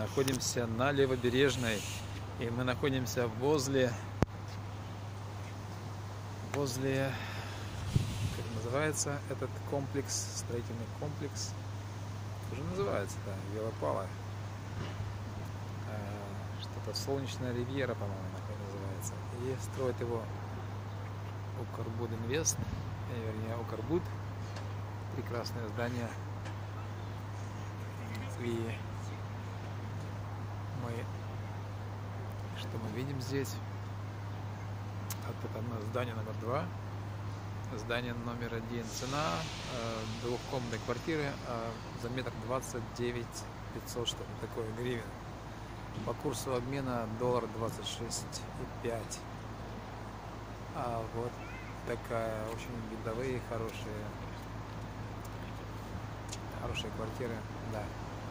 находимся на Левобережной, и мы находимся возле, как называется этот комплекс, строительный комплекс, уже называется, да, Велопала, что-то Солнечная Ривьера, по-моему, называется, и строит его Укрбуд Инвест, вернее Укрбуд, прекрасное здание. И что мы видим здесь? Это здание номер 2, здание номер 1. Цена двухкомнатной квартиры за метр 29 500, что-то такое, гривен. По курсу обмена доллар 26,5. А вот такая очень видовые, хорошие квартиры, да.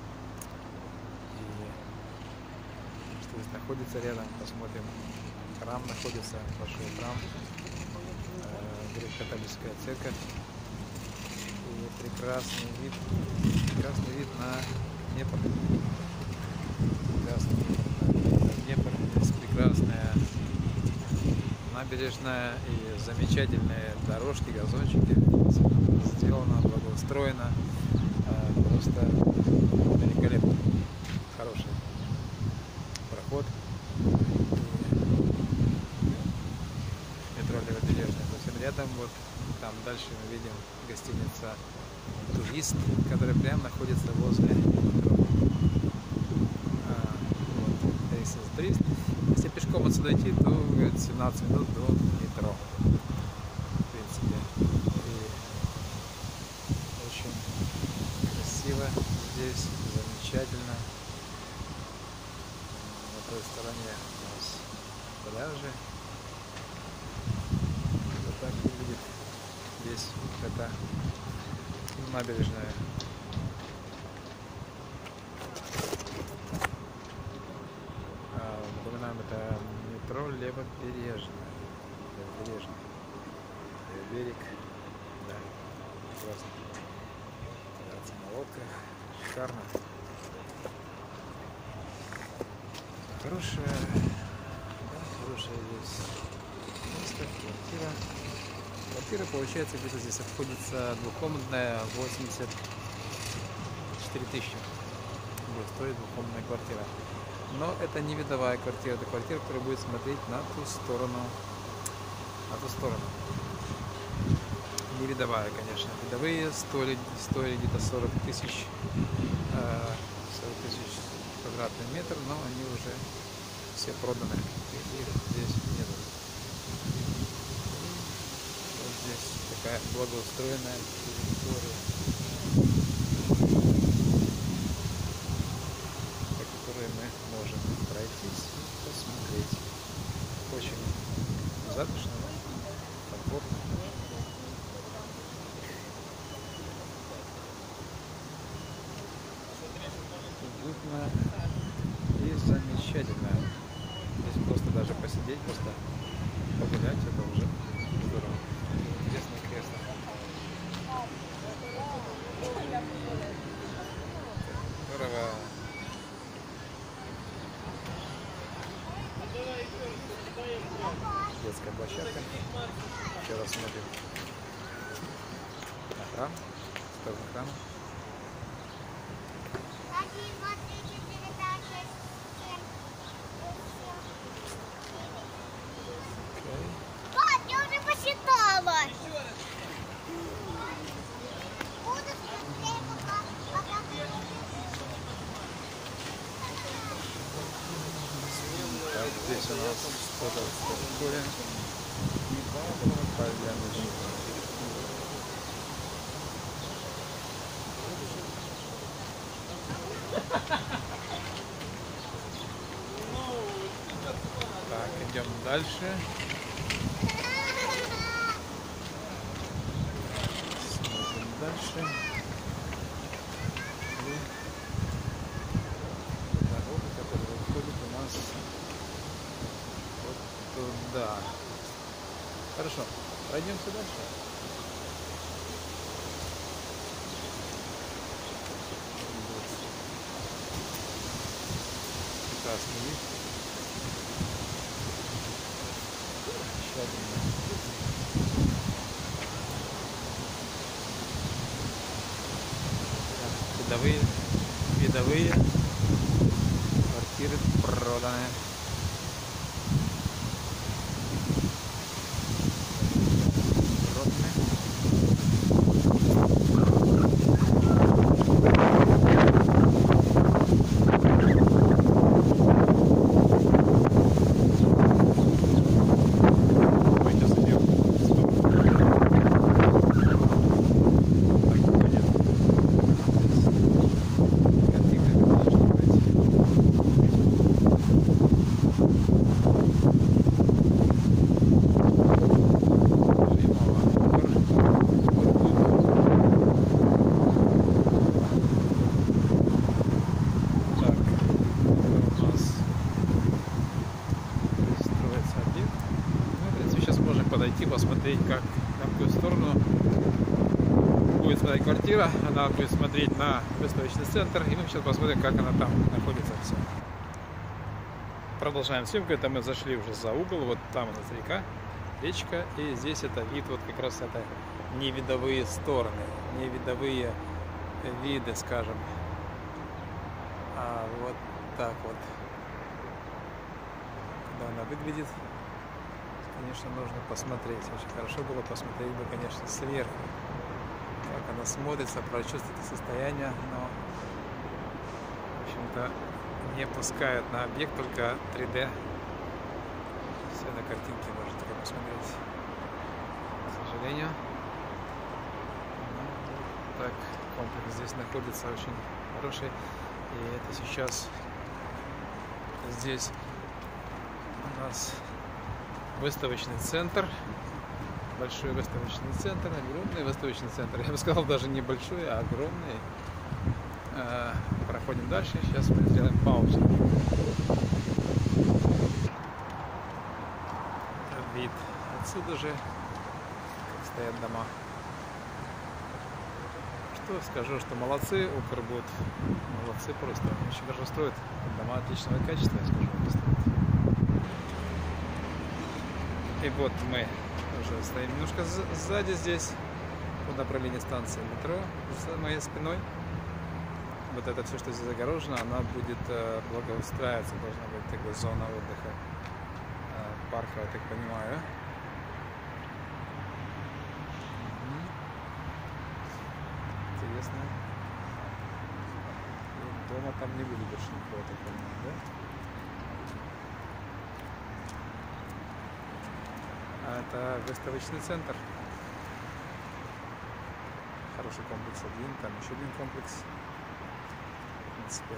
И что здесь находится рядом, посмотрим. Храм находится, большой храм, греко-католическая церковь. И прекрасный вид на Днепр. Прекрасный вид на Днепр. Здесь прекрасная набережная и замечательные дорожки, газончики. Сделано, благоустроено. Просто великолепно. Хороший проход. Метро Левобережная. Совсем рядом, вот там дальше мы видим гостиница «Турист», которая прямо находится возле метро. Вот, «Турист». Если пешком отсюда идти, то 17 минут до метро. В принципе. И очень красиво здесь, замечательно. На той стороне у нас пляжи. Вот так выглядит здесь эта набережная. Напоминаем, это метро Левобережная. Берег, да, прекрасно. Кататься на лодках, шикарно. Хорошая здесь место, квартира. Квартира, получается, где-то здесь обходится двухкомнатная 84 тысячи. Будет стоить двухкомнатная квартира. Но это не видовая квартира, это квартира, которая будет смотреть на ту сторону. Не видовая, конечно. Видовые стоили где-то 40 тысяч квадратный метр, но они уже все проданы. Их здесь нет. Вот здесь такая благоустроенная территория, по которой мы можем пройтись и посмотреть. Очень затишно, комфортно. Уютно и замечательно. Здесь просто даже посидеть, просто погулять, это уже здорово. Интересное кресло. Здорово. Детская площадка. Еще раз смотрим на храм, в сторону храма. Пап, я уже посчитала. Так, здесь у нас что-то такое. Так, идем дальше. Смотрим дальше. И дорога, которая выходит у нас вот туда. Хорошо, пройдемся дальше. Красный лифт. Еще один. Видовые квартиры проданы. Подойти, посмотреть, как на какую сторону будет смотреть квартира. Она будет смотреть на выставочный центр, и мы сейчас посмотрим, как она там находится. Все. Продолжаем съемку. Это мы зашли уже за угол. Вот там у нас речка, и здесь это вид, вот как раз это невидовые стороны, невидовые виды, скажем. А вот так вот, когда она выглядит. Конечно, нужно посмотреть. Очень хорошо было посмотреть бы, конечно, сверху, как она смотрится, прочувствовать состояние, но, в общем-то, не пускают на объект, только 3D. Все на картинке можно только посмотреть, к сожалению. Ну, так, комплекс здесь находится очень хороший. И это сейчас здесь у нас выставочный центр, большой выставочный центр, огромный выставочный центр. Я бы сказал, даже не большой, а огромный. Проходим дальше. Сейчас мы сделаем паузу. Вид отсюда же, как стоят дома. Что скажу, что молодцы, Укрбуд. Молодцы просто. Очень хорошо строят. Дома отличного качества, я скажу. И вот мы уже стоим немножко сзади здесь, по направлению станции метро, за моей спиной. Вот это все, что здесь загорожено, она будет благоустраиваться, должна быть такая зона отдыха, парка, я так понимаю. Интересно. И дома там не будет больше никого, так понимаю, да? Это выставочный центр. Хороший комплекс один, там еще один комплекс. В принципе.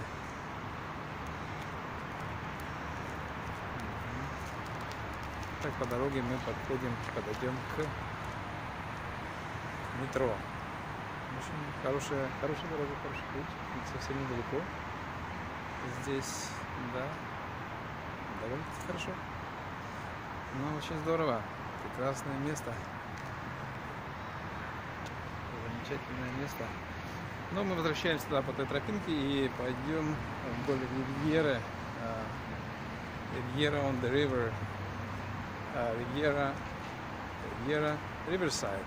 Так, по дороге мы подойдем к метро. В общем, хорошая дорога, хороший путь. Совсем недалеко. Здесь, да, довольно-таки хорошо. Ну, очень здорово. Прекрасное место. Замечательное место. Но мы возвращаемся туда по этой тропинке и пойдем вдоль Ривьеры. Ривьера on the river. Ривьера Riverside.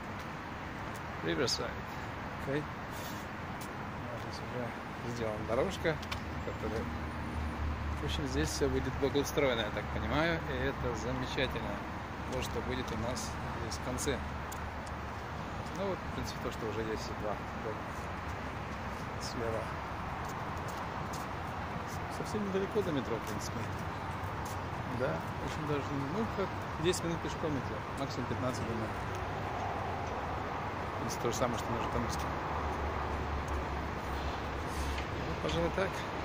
Okay. Здесь уже сделана дорожка, которая... В общем, здесь все будет благоустроено, я так понимаю, и это замечательно. То, что будет у нас здесь в конце. Ну вот, в принципе, то, что уже есть два дома слева. Совсем недалеко до метро, в принципе. Да, очень даже, ну, как 10 минут пешком идти, максимум 15 минут. Это то же самое, что на Житомирске. Ну, пожалуй, так.